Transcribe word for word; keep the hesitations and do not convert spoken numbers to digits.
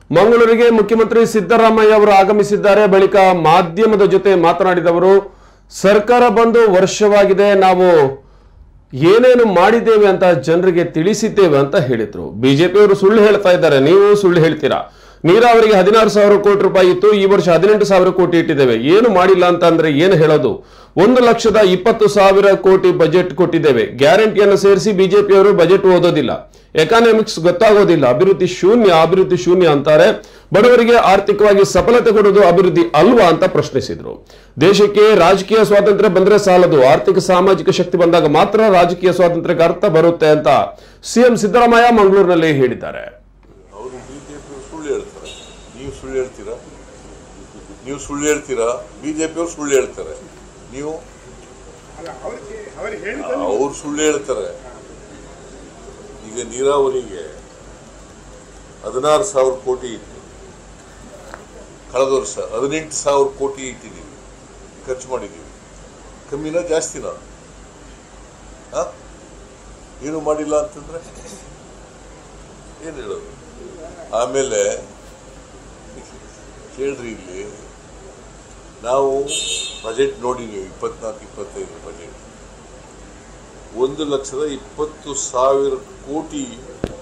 ಮಂಗಳೂರಿಗೆ ಮುಖ್ಯಮಂತ್ರಿ ಸಿದ್ದರಾಮಯ್ಯ ಅವರು ಆಗಮಿಸಿದ್ದಾರೆ. ಬಳಿಕ ಮಾಧ್ಯಮದ ಜೊತೆ ಮಾತನಾಡಿದವರು, ಸರ್ಕಾರ ಬಂದು ವರ್ಷವಾಗಿದೆ, ನಾವು ಏನೇನು ಮಾಡಿದ್ದೇವೆ ಅಂತ ಜನರಿಗೆ ತಿಳಿಸಿದ್ದೇವೆ ಅಂತ ಹೇಳಿದ್ರು. ಬಿಜೆಪಿಯವರು ಸುಳ್ಳು ಹೇಳ್ತಾ ಇದ್ದಾರೆ, ನೀವು ಸುಳ್ಳು ಹೇಳ್ತೀರಾ. ನೀರಾವರಿಗೆ ಹದಿನಾರು ಸಾವಿರ ಕೋಟಿ ರೂಪಾಯಿ ಇತ್ತು, ಈ ವರ್ಷ ಹದಿನೆಂಟು ಸಾವಿರ ಕೋಟಿ ಇಟ್ಟಿದ್ದೇವೆ. ಏನು ಮಾಡಿಲ್ಲ ಅಂತ ಅಂದ್ರೆ ಏನು ಹೇಳೋದು? ಒಂದು ಲಕ್ಷದ ಇಪ್ಪತ್ತು ಸಾವಿರ ಕೋಟಿ ಬಜೆಟ್ ಕೊಟ್ಟಿದ್ದೇವೆ. ಗ್ಯಾರಂಟಿಯನ್ನು ಸೇರಿಸಿ ಬಿಜೆಪಿಯವರು ಬಜೆಟ್ ಓದೋದಿಲ್ಲ, ಎಕಾನಮಿಕ್ಸ್ ಗೊತ್ತಾಗೋದಿಲ್ಲ, ಅಭಿವೃದ್ಧಿ ಶೂನ್ಯ ಅಭಿವೃದ್ಧಿ ಶೂನ್ಯ ಅಂತಾರೆ. ಬಡವರಿಗೆ ಆರ್ಥಿಕವಾಗಿ ಸಫಲತೆ ಕೊಡೋದು ಅಭಿವೃದ್ಧಿ ಅಲ್ವಾ ಅಂತ ಪ್ರಶ್ನಿಸಿದ್ರು. ದೇಶಕ್ಕೆ ರಾಜಕೀಯ ಸ್ವಾತಂತ್ರ್ಯ ಬಂದ್ರೆ ಸಾಲದು, ಆರ್ಥಿಕ ಸಾಮಾಜಿಕ ಶಕ್ತಿ ಬಂದಾಗ ಮಾತ್ರ ರಾಜಕೀಯ ಸ್ವಾತಂತ್ರ್ಯಕ್ಕೆ ಅರ್ಥ ಬರುತ್ತೆ ಅಂತ ಸಿಎಂ ಸಿದ್ದರಾಮಯ್ಯ ಮಂಗಳೂರಿನಲ್ಲಿ ಹೇಳಿದ್ದಾರೆ. ನೀವು ಸುಳ್ಳು ಹೇಳ್ತೀರಾ ನೀವು ಸುಳ್ಳು ಹೇಳ್ತೀರಾ ಬಿಜೆಪಿಯವರು ಸುಳ್ಳು ಹೇಳ್ತಾರೆ, ನೀವು ಅವ್ರು ಸುಳ್ಳು ಹೇಳ್ತಾರೆ. ಈಗ ನೀರಾವರಿಗೆ ಹದಿನಾರು ಸಾವಿರ ಕೋಟಿ ಇತ್ತು, ಕಳೆದ ವರ್ಷ ಹದಿನೆಂಟು ಸಾವಿರ ಕೋಟಿ ಇಟ್ಟಿದ್ದೀವಿ, ಖರ್ಚು ಮಾಡಿದ್ದೀವಿ. ಕಮ್ಮಿನ ಜಾಸ್ತಿನ? ಏನು ಮಾಡಿಲ್ಲ ಅಂತಂದ್ರೆ ಏನು ಹೇಳೋದು? ಆಮೇಲೆ ಕೇಳ್ರಿ, ಇಲ್ಲಿ ನಾವು ಬಜೆಟ್ ನೋಡಿದ್ದೀವಿ, ಇಪ್ಪತ್ನಾಲ್ಕು ಇಪ್ಪತ್ತೈದು ಬಜೆಟ್ ಒಂದು ಲಕ್ಷದ ಇಪ್ಪತ್ತು ಸಾವಿರ ಕೋಟಿ